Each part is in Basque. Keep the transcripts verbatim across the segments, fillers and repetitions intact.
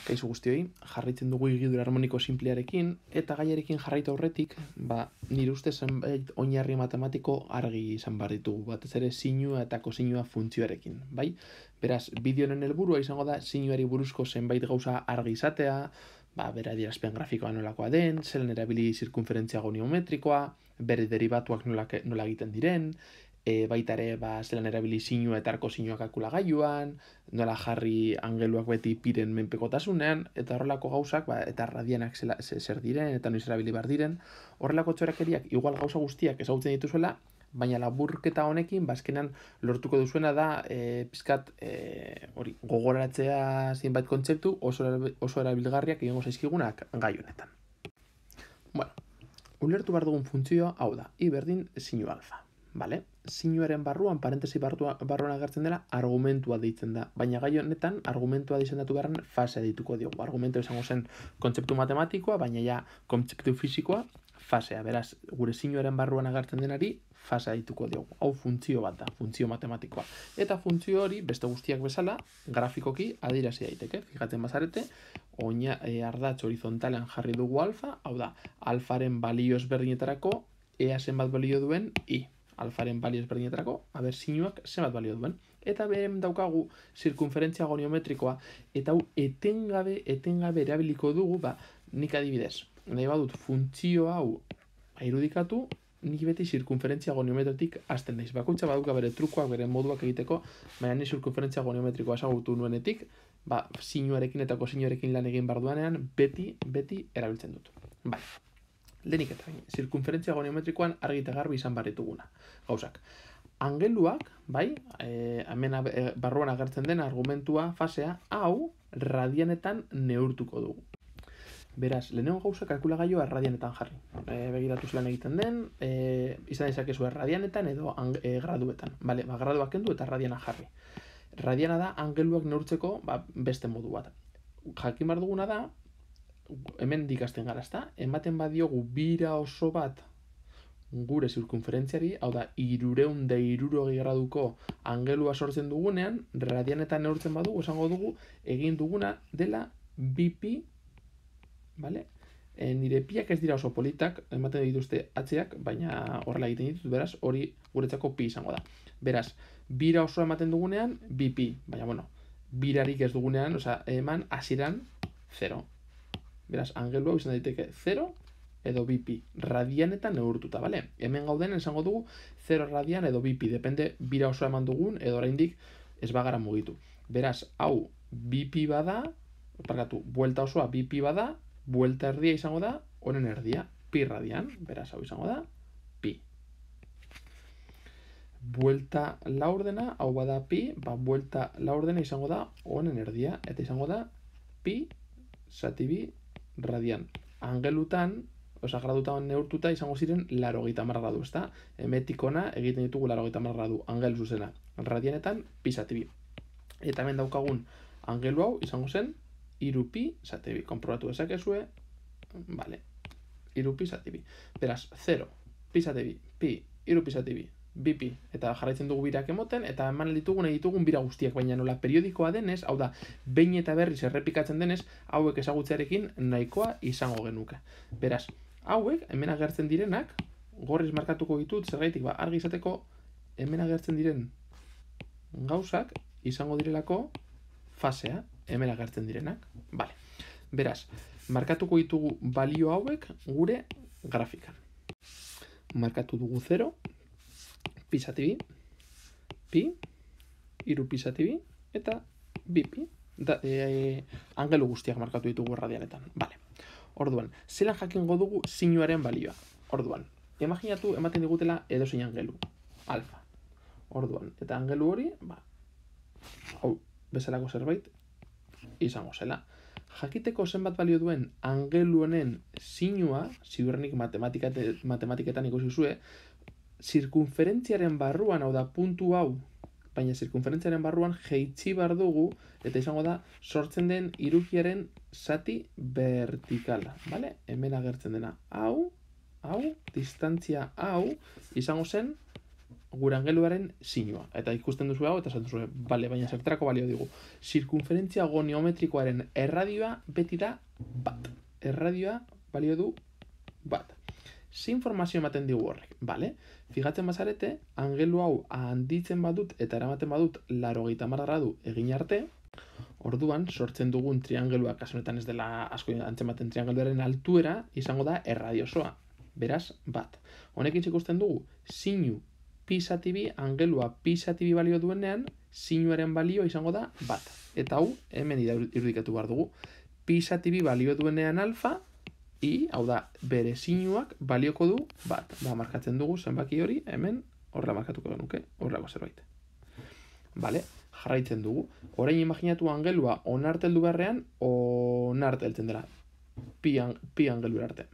Kaixo guztioi, jarraitzen dugu higidura harmoniko sinplearekin, eta gaiarekin jarraitu aurretik, ba, nire uste zenbait oinarri matematiko argi izan behar ditugu, batez ere sinua eta kosinua funtzioarekin, bai? Beraz, bideo honen helburua izango da sinuari buruzko zenbait gauza argi izatea, ba, bere adierazpen grafikoa nolakoa den, zelan erabili zirkunferentzia goniometrikoa, bere deribatuak nola, nola egiten diren, E, baita ere, ba, zelan erabili sinua eta arkosinua kalkulagailuan, nola jarri angeluak beti piren menpekotasunean, eta horrelako gauzak, ba, eta radianak zela, zer diren, eta noiz erabili behar diren, horrelako txorakeriak igual gauza guztiak ezagutzen dituzuela, baina laburketa honekin, bazkenan lortuko duzuena da, e, pizkat, e, hori, gogoratzea zenbait kontzeptu oso, oso erabilgarriak egingo zaizkigunak gai honetan. Bueno, ulertu behar dugun funtzioa, hau da, I berdin sinu alfa. Vale? Sinuaren barruan, parentesi barruan agertzen dela, argumentua deitzen da. Baina gai honetan, argumentua disendatu beharren fasea dituko diogu. Argumentua izango zen kontzeptu matematikoa, baina ja kontzeptu fisikoa, fasea. Beraz, gure sinuaren barruan agertzen denari, fasea dituko diogu. Hau funtzio bat da, funtzio matematikoa. Eta funtzio hori, beste guztiak bezala, grafikoki adirazi daiteke. Fijatzen bazarete, oina e, ardatz horizontalean jarri dugu alfa, hau da, alfaren balio ezberdinetarako, ea zenbat balio duen I. Alfaren balio ezberdinetarako, aber sinuak zenbat balio duen. Eta beren daukagu zirkunferentzia goniometrikoa, eta hau etengabe, etengabe erabiliko dugu, ba, nik adibidez, nahi badut funtzio hau irudikatu, nik beti zirkunferentzia goniometrotik hasten naiz. Bakoitza baduka bere trukoak, bere moduak egiteko, baina ni zirkunferentzia goniometrikoa ezagutu nuenetik, ba, sinuarekin eta kosinuarekin lan egin barduanean, beti, beti erabiltzen dut. Bai. Lehenik eta zirkunferentzia goniometrikoan argi eta garbi izan barrituguna. Gauzak, angeluak, bai, e, hemen e, barruan agertzen den argumentua, fasea, hau radianetan neurtuko dugu. Beraz, lehenengo gauza kalkulagailua radianetan jarri. E, begiratu zelan egiten den, e, izan dezakezu radianetan edo e, graduetan. Bale, ba, graduak kendu eta radiana jarri. Radiana da angeluak neurtzeko ba, beste modu bat. Jakin behar duguna da, hemen dikasten gara, ezta? Ematen badiogu bira oso bat gure zirkunferentziari, hau da, irureun da irurogei graduko angelua sortzen dugunean, radianetan neurtzen badugu, esango dugu, egin duguna dela bi pi, vale? E, nire piak ez dira oso politak, ematen dituzte atzeak, baina horrela egiten ditut, beraz, hori guretzako pi izango da. Beraz, bira oso ematen dugunean, bi pi, baina, bueno, birarik ez dugunean, oza, eman hasieran zero. Beraz, angelu hau izan daiteke zero edo bi pi, radianetan neurtuta, bale? Hemen gauden esango dugu zero radian edo bi pi, depende bira oso eman dugun edo oraindik ez bagara mugitu. Beraz, hau bi pi bada, parkatu, buelta osoa bi pi bada, buelta erdia izango da, honen erdia, pi radian, beraz, hau izango da, pi. Buelta laurdena, hau bada pi, ba, buelta laurdena izango da, honen erdia, eta izango da, pi, zati bi, radian. Angelutan, oza, gradutan neurtuta izango ziren laurogeita hamar gradu, ezta? Hemetik hona egiten ditugu laurogeita hamar gradu, angelu zuzena. Radianetan, pi zati bi. Eta hemen daukagun angelu hau izango zen, hiru pi zati bi. Konprobatu dezakezue, vale, hiru pi zati bi. Beraz, zero, pi zati bi, pi, hiru pi zati bi, bi pi, eta jarraitzen dugu birak emoten, eta eman ditugun ditugun bira guztiak, baina nola periodikoa denez, hau da, behin eta berriz errepikatzen denez, hauek ezagutzearekin nahikoa izango genuke. Beraz, hauek, hemen agertzen direnak, gorriz markatuko ditut, zergaitik, ba, argi izateko, hemen agertzen diren gauzak, izango direlako fasea, hemen agertzen direnak. Vale. Beraz, markatuko ditugu balio hauek gure grafikan. Markatu dugu zero, pi zati bi, pi, hiru pi zati bi, eta bi pi. Da, e, angelu guztiak markatu ditugu radianetan. Vale. Orduan, zelan jakingo dugu sinuaren balioa. Orduan, imaginatu ematen digutela edozein angelu. Alfa. Orduan, eta angelu hori, ba, hau, bezalako zerbait, izango zela. Jakiteko zenbat balio duen angelu honen sinua, ziurrenik matematiketan ikusi zue, zirkunferentziaren barruan, hau da, puntu hau, baina zirkunferentziaren barruan jeitsi bar dugu, eta izango da, sortzen den irukiaren zati vertikala, bale? Hemen agertzen dena, hau, hau, distantzia hau, izango zen, gure angeluaren sinua. Eta ikusten duzu hau, eta esan duzu, bale, baina zertarako balio digu. Zirkunferentzia goniometrikoaren erradioa beti da bat. Erradioa balio du bat. Ze informazio ematen digu horrek, bale? Fijatzen bazarete, angelu hau handitzen badut eta eramaten badut laurogeita hamar gradu egin arte, orduan sortzen dugun triangelua, kasu honetan ez dela asko antzematen triangeluaren altuera, izango da erradio osoa. Beraz, bat. Honekin ikusten dugu, sinu pi zati bi, angelua pi zati bi balio duenean, sinuaren balio izango da bat. Eta hau, hemen irudikatu behar dugu. Pi zati bi balio duenean alfa, i, hau da, bere sinuak balioko du bat. Ba, markatzen dugu zenbaki hori, hemen horrela markatuko genuke, horrelako zerbait. Bale, jarraitzen dugu. Orain imaginatu angelua onarte heldu beharrean, onarte heltzen dela. Pi, an, pi angelura arte.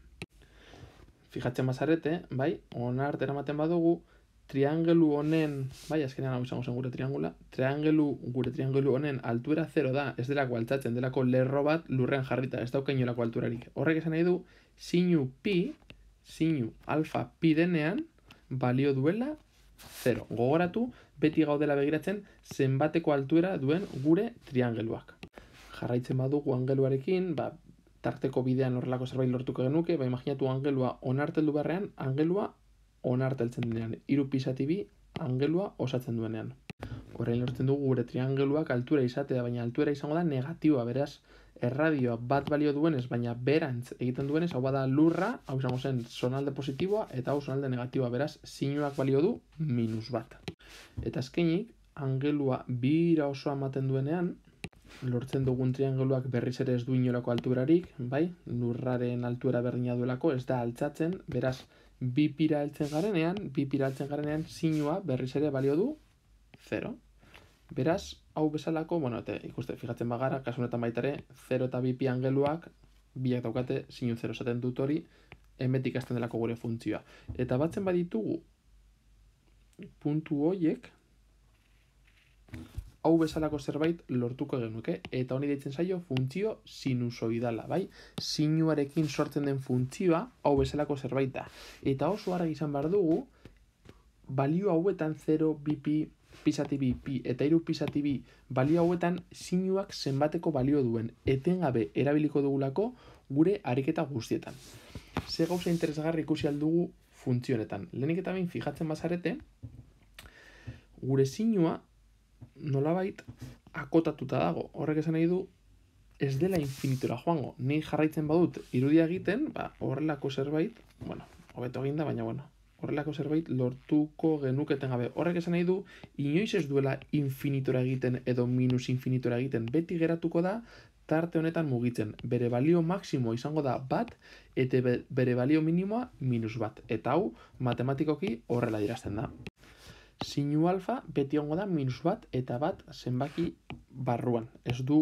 Fijatzen bazarete, bai, onarte eramaten badugu, triangelu honen, bai, azkenean hau izango zen gure triangula, triangelu, gure triangelu honen altuera zero da, ez delako altzatzen, delako lerro bat lurrean jarrita, ez dauka inolako alturarik. Horrek esan nahi du, sinu pi, sinu alfa pi denean, balio duela zero. Gogoratu, beti gaudela begiratzen, zenbateko altuera duen gure triangeluak. Jarraitzen badugu angeluarekin, ba, tarteko bidean horrelako zerbait lortuko genuke, ba, imaginatu angelua onarte heldu beharrean, angelua onarte heltzen denean. Hiru pi zati bi angelua osatzen duenean. Orain lortzen dugu gure triangeluak altura izatea, baina altura izango da negatiboa, beraz, erradioa bat balio duenez, baina berantz egiten duenez, hau bada lurra, hau izango zen zonalde positiboa, eta hau zonalde negatiboa, beraz, sinuak balio du minus bat. Eta azkenik, angelua bira osoa ematen duenean, lortzen dugun triangeluak berriz ere ez du inolako alturarik, bai? Lurraren altura berdina duelako, ez da altzatzen, beraz, bi pira heltzen garenean, bi pira heltzen garenean, sinua berriz ere balio du zero. Beraz, hau bezalako, bueno, eta ikuste, fijatzen bagara, kasu honetan baita ere, zero eta bi pi angeluak, biak daukate, sinu zero esaten dut hori, hemetik hasten delako gure funtzioa. Eta batzen baditugu, puntu horiek, hau bezalako zerbait lortuko genuke, eta honi deitzen zaio funtzio sinusoidala, bai? Sinuarekin sortzen den funtzioa, hau bezalako zerbait da. Eta oso argi izan behar dugu, balio hauetan zero, bi pi, pi zati bi, pi, eta hiru pi zati bi, balio hauetan sinuak zenbateko balio duen, etengabe erabiliko dugulako gure ariketa guztietan. Ze gauza interesgarri ikusi aldugu funtzionetan. Lehenik eta behin fijatzen bazarete, gure sinua nolabait akotatuta dago. Horrek esan nahi du ez dela infinitora joango. Ni jarraitzen badut irudia egiten, ba, horrelako zerbait, bueno, hobeto eginda, baina bueno, horrelako zerbait lortuko genuketen gabe. Horrek esan nahi du inoiz ez duela infinitora egiten edo minus infinitora egiten. Beti geratuko da tarte honetan mugitzen. Bere balio maksimo izango da bat, eta bere balio minimoa minus bat. Eta hau matematikoki horrela dirazten da. Sinu alfa beti ongo da minus bat eta bat zenbaki barruan. Ez du,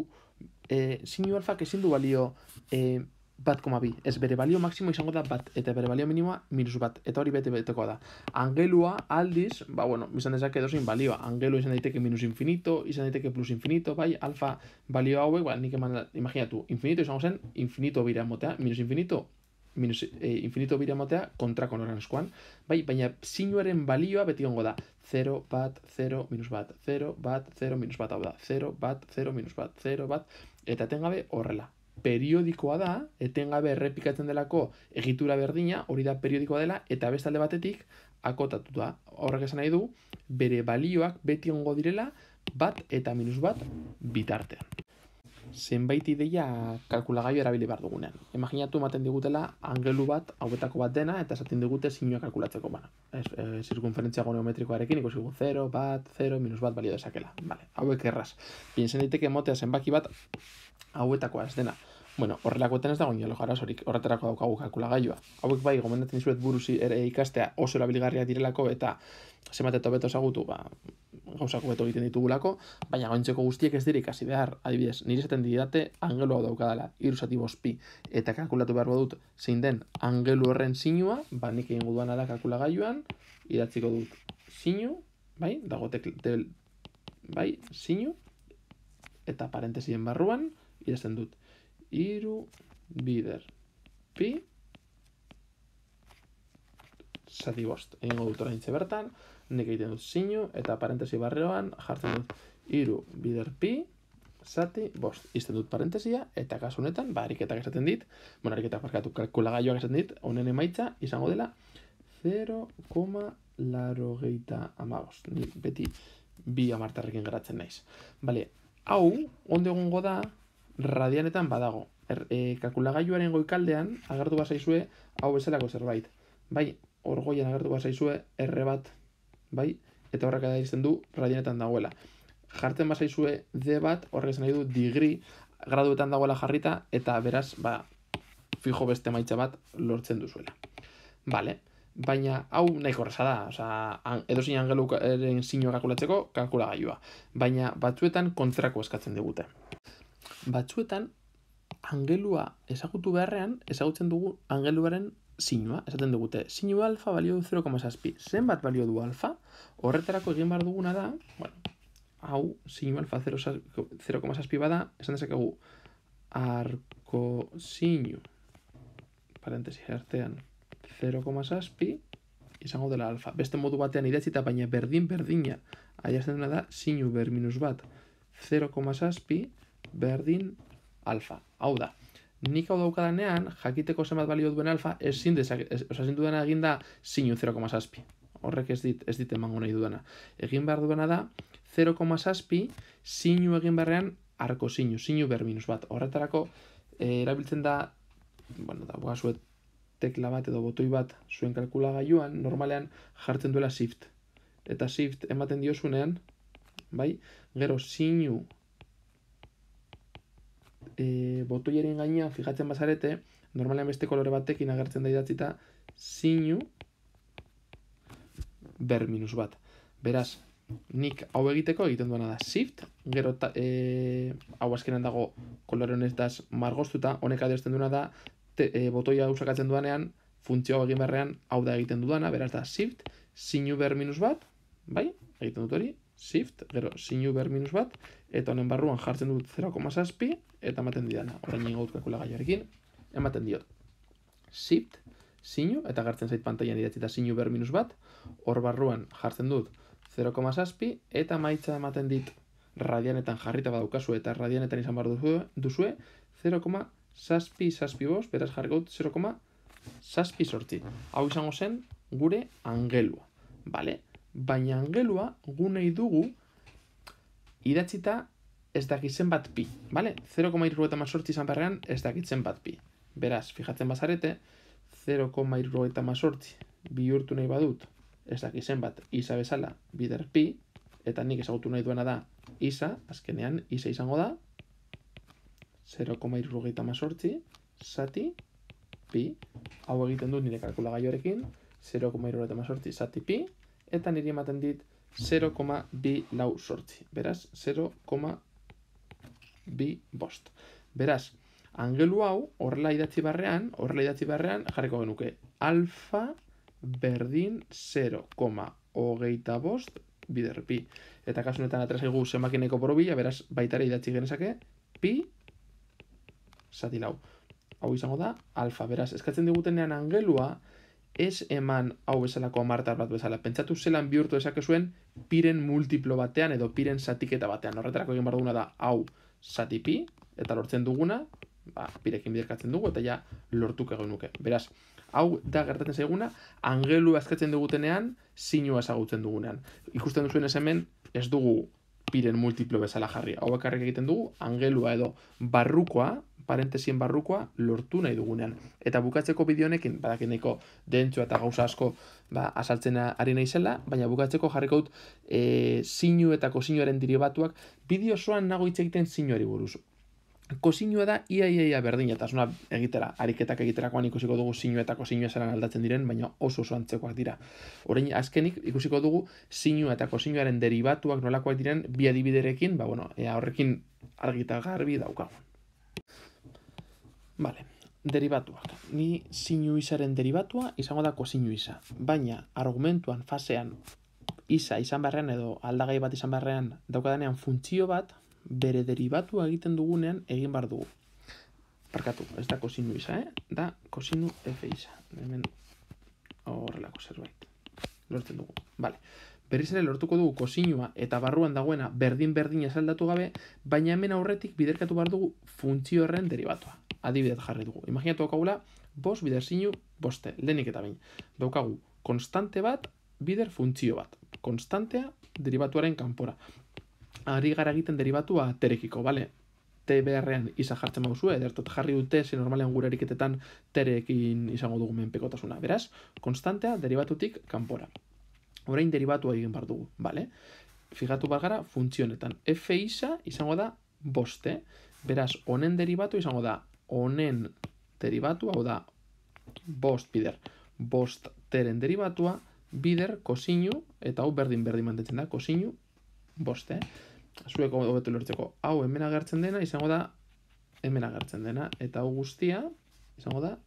e, sinu alfak ezin du balio e, bat koma bi. Ez bere balio maksimo izango da bat eta bere balio minimoa minus bat. Eta hori bete beteko da. Angelua aldiz, ba bueno, izan dezake edozein balioa. Angelua izan daiteke minus infinito, izan daiteke plus infinito, bai, alfa balio hauek, ba, nik eman, imaginatu, infinito izango zen infinito bira motea, minus infinito, minus e, infinito bira motea kontrako noranzkoan, bai, baina sinuaren balioa beti ongo da. zero, bat, zero, minus bat, zero, bat, zero, minus bat, hau da, zero, bat, zero, minus bat, zero, bat, eta etengabe horrela. Periodikoa da, etengabe errepikatzen delako egitura berdina, hori da periodikoa dela, eta bestalde batetik akotatu da. Horrek esan nahi du, bere balioak beti ongo direla, bat eta minus bat bitartean. Zenbait ideia kalkulagailu erabili behar dugunean. Imaginatu ematen digutela angelu bat, hauetako bat dena, eta esaten digute sinua kalkulatzeko. Bueno, ez, e, zirkunferentzia goniometrikoarekin ikusi dugu zero, bat, zero, minus bat balio dezakela. Vale, hauek erraz. Piensen daiteke motea zenbaki bat hauetakoa ez dena. Bueno, horrelakoetan ez dago inolako arazorik, horretarako daukagu kalkulagailua. Hauek bai, gomendatzen dizuet buruz ere ikastea oso erabilgarriak direlako eta zenbat eta hobeto ezagutu, ba, gauzak hobeto egiten ditugulako, baina gaintzeko guztiek ez dira ikasi behar. Adibidez, nire esaten didate angelu hau daukadala, hiru zati bost pi, eta kalkulatu behar badut zein den angelu horren sinua, ba nik egingo duana da kalkulagailuan, idatziko dut sinu, bai, dago tel, bai, sinu, eta parentesien barruan, idazten dut hiru bider pi zati bost. Egingo dut oraintxe bertan, nik egiten dut sinu, eta parentesi barreoan jartzen dut hiru bider pi, zati, bost. Izten dut parentesia, eta kasu honetan, ba, ariketak esaten dit, bueno, ariketak parkatu kalkulagailuak esaten dit, honen emaitza izango dela zero koma laurogeita hamabost. Ni beti bi hamartarrekin geratzen naiz. Bale, hau, ondo egongo da, radianetan badago. Er, e, kalkulagailuaren goikaldean, agertu bazaizue, hau bezalako zerbait. Bai, orgoian agertu bazaizue, erre bat, bai, eta horrek adierazten du radianetan dagoela. Jartzen bazaizue D bat, horrek esan nahi du digri, graduetan dagoela jarrita, eta beraz, ba, fijo beste emaitza bat lortzen duzuela. Bale, baina hau nahiko erraza da, osea, edozein angeluaren sinua kalkulatzeko kalkulagailua. Baina batzuetan kontrako eskatzen digute. Batzuetan, angelua ezagutu beharrean, ezagutzen dugu angeluaren sinua, esaten digute. Sinu alfa balio du zero koma zazpi. Zenbat balio du alfa? Horretarako egin behar duguna da, bueno, hau, sinu alfa zero koma zazpi bada, esan dezakegu arko sinu, parentesi artean, zero koma zazpi, izango dela alfa. Beste modu batean idatzita, baina berdin-berdina, adierazten duna da, sinu ber minus bat, zero koma zazpi, berdin alfa. Hau da, nik hau daukadanean, jakiteko zenbat balio duen alfa, ezin dudana egin da sinu zero koma zazpi. Horrek ez dit, ez dit emango nahi dudana. Egin behar duena da, zero koma zazpi, sinu egin beharrean arko sinu, sinu ber minus bat. Horretarako, eh, erabiltzen da, bueno, da, bugazuet tekla bat edo botoi bat zuen kalkulagailuan, normalean jartzen duela shift. Eta shift ematen diozunean, bai, gero sinu e, botoiaren gainean fijatzen bazarete, normalean beste kolore batekin agertzen da idatzita sinu ber minus bat. Beraz, nik hau egiteko egiten duena da shift, gero ta, e, hau azkenan dago kolore honetaz margoztuta, honek adierazten duena da te, e, botoia usakatzen duanean, funtzio egin beharrean hau da egiten dudana, beraz da shift, sinu ber minus bat, bai, egiten dut hori, shift, gero sinu ber minus bat, eta honen barruan jartzen dut zero koma zazpi, eta ematen didana, orain ingaut kalkulagailuarekin, ematen diot. Shift, sinu, eta gartzen zait pantailan idatzita sinu ber minus bat, hor barruan jartzen dut zero koma zazpi, eta maitza ematen dit radianetan jarrita badaukazu, eta radianetan izan behar duzue, duzue zero koma zazpi zazpi bost, beraz jarrikot zero koma zazpi sortzi. Hau izango zen gure angelua. Bale? Baina angelua gunei dugu idatzita ez dakitzen bat pi. Bale? zero koma hirurogeita hemezortzi izan beharrean ez dakitzen bat pi. Beraz, fijatzen bazarete, zero koma hirurogeita hemezortzi bihurtu nahi badut ez dakitzen bat isa bezala bider pi, eta nik ezagutu nahi duena da isa, azkenean isa izango da zero koma hirurogeita hemezortzi zati pi, hau egiten dut nire kalkulagailuarekin, zero koma hirurogeita hemezortzi zati pi, eta niri ematen dit zero koma bi lau sortzi. Beraz, zero koma bi bost. Beraz, angelu hau horrela idatzi barrean, horrela idatzi barrean jarriko genuke alfa berdin zero koma hogeita bost bider pi. Eta kasunetan atrasaigu zenbakineko borobila, beraz, baitare idatzi genezake pi zati lau. Hau izango da alfa. Beraz, eskatzen digutenean angelua ez eman hau bezalako hamartar bat bezala. Pentsatu zelan bihurtu dezake zuen piren multiplo batean edo piren zatiketa batean. Horretarako egin behar duguna da hau zati pi, eta lortzen duguna, ba, pirekin biderkatzen dugu, eta ja lortuk egin nuke. Beraz, hau da gertatzen zaiguna, angelua eskatzen dugutenean, sinua ezagutzen dugunean. Ikusten duzuen ez hemen, ez dugu piren multiplo bezala jarri. Hau bakarrik egiten dugu, angelua edo barrukoa, parentesien barrukoa lortu nahi dugunean. Eta bukatzeko bideo honekin, badakin nahiko dentsua eta gauza asko ba, azaltzen ari naizela, baina bukatzeko jarriko dut e, sinu eta kosinuaren deribatuak, bideo osoan nago hitz egiten sinuari buruz. Kosinua da ia ia ia berdina, eta zuna egitera, ariketak egiterakoan ikusiko dugu sinu eta kosinua zelan aldatzen diren, baina oso oso antzekoak dira. Orain azkenik ikusiko dugu sinu eta kosinuaren deribatuak nolakoak diren bi adibiderekin, ba bueno, ea horrekin argi eta garbi daukagun. Vale, deribatuak. Ni sinu isaren deribatua izango da kosinu isa. Baina argumentuan, fasean, isa izan beharrean edo aldagai bat izan beharrean daukadanean funtzio bat, bere deribatua egiten dugunean egin behar dugu. Parkatu, ez da kosinu isa, eh? Da kosinu f isa. Hemen horrelako zerbait. Lortzen dugu. Vale. berriz ere lortuko dugu kosinua eta barruan dagoena berdin-berdin esaldatu gabe, baina hemen aurretik biderkatu behar dugu funtzio horren derivatua. Adibidez jarri dugu. Imaginatu daukagula, bost bider sinu boste, lehenik eta behin. Daukagu, konstante bat, bider funtzio bat. Konstantea, derivatuaren kanpora. Ari gara egiten derivatua terekiko, bale? T beharrean isa jartzen mauzue, edertot jarri dute, ze normalean gure eriketetan terekin izango dugu menpekotasuna. Beraz, konstantea derivatutik kanpora. Orain derivatua egin bar dugu, bale? Fijatu bar gara funtzionetan. F isa izango da boste. Beraz, honen derivatu izango da honen derivatu, hau da bost bider. Bost teren derivatua, bider kosinu, eta hau berdin-berdin mantentzen da, kosinu boste. Zueko hobetu lortzeko, hau hemen agertzen dena, izango da hemen agertzen dena, eta hau guztia izango da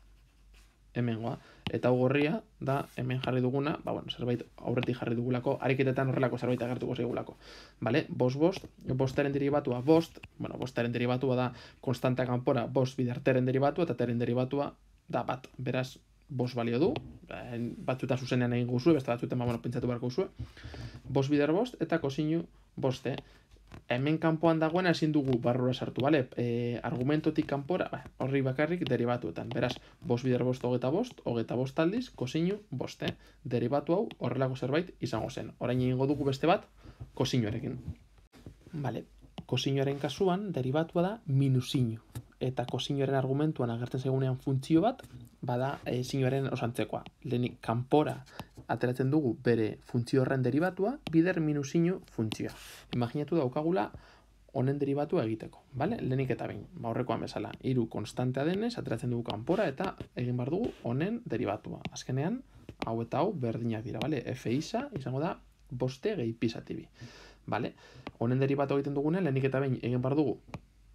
hemengoa. Eta hau gorria da hemen jarri duguna, ba bueno, zerbait aurretik jarri dugulako, ariketetan horrelako zerbait agertuko zaigulako. Vale? Bost bost, bostaren derivatua bost, bueno, bostaren derivatua da konstanta kanpora, bost bider teren derivatua, eta teren derivatua da bat. Beraz, bost balio du, batzuta zuzenean egin guzue, beste batzuetan ba, bueno, pentsatu beharko guzue. Bost bider bost, eta kosinu boste. Hemen kanpoan dagoena ezin dugu barrura sartu, bale? E, argumentotik kanpora, ba, horri bakarrik derivatuetan. Beraz, bost bider bost hogeta bost, hogeta bost aldiz, kosinu boste. Derivatu hau horrelako zerbait izango zen. Orain egingo dugu beste bat, kosinuarekin. Bale, kosinuaren kasuan, derivatua da minusinu. Eta kosinuaren argumentuan agertzen zaigunean funtzio bat, bada e, sinuaren osantzekoa. Lehenik kanpora ateratzen dugu bere funtzio horren derivatua, bider minusinu funtzioa. Imaginatu daukagula honen derivatua egiteko, bale? Lehenik eta behin, ba horrekoan bezala, hiru konstantea denez, ateratzen dugu kanpora eta egin behar dugu honen derivatua. Azkenean, hau eta hau berdinak dira, bale? F isa izango da boste gehi pisatibi, bale? Honen derivatua egiten dugunean, lehenik eta behin egin behar dugu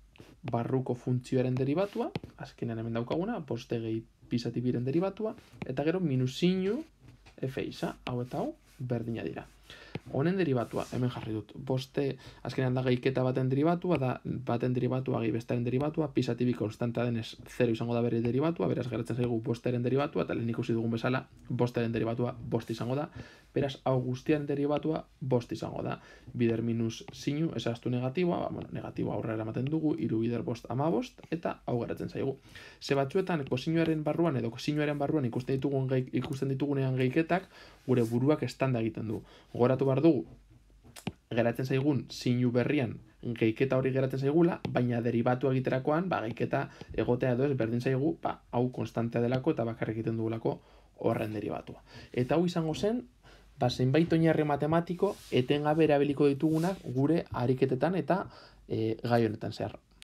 barruko funtzioaren derivatua, azkenean hemen daukaguna, boste gehi pisatibiren derivatua, eta gero minusinu F isa, hau eta hau, berdina dira. Honen derivatua, hemen jarri dut, boste, azkenean da gehiketa baten derivatua, da baten derivatua gehi bestaren derivatua, pisatibi konstanta denez zero izango da bere derivatua, beraz geratzen zaigu bosteren derivatua, eta lehen ikusi dugun bezala, bosteren derivatua bost izango da, beraz hau guztiaren derivatua bost izango da. Bider minus sinu, esaztu negatiboa, ba, bueno, negatiboa aurrera ematen dugu, hiru bider bost ama bost, eta hau geratzen zaigu. Ze batzuetan, kosinuaren barruan edo kosinuaren barruan ikusten ditugun geik, ikusten ditugunean gehiketak, gure buruak estanda egiten du. Goratu behar dugu, geratzen zaigun sinu berrian gehiketa hori geratzen zaigula, baina derivatu egiterakoan, ba, gehiketa egotea edo ez berdin zaigu, ba, hau konstantea delako eta bakarrik egiten dugulako horren derivatua. Eta hau izango zen, ba, zenbait oinarri matematiko etengabe erabiliko ditugunak gure ariketetan eta e, gai honetan zehar.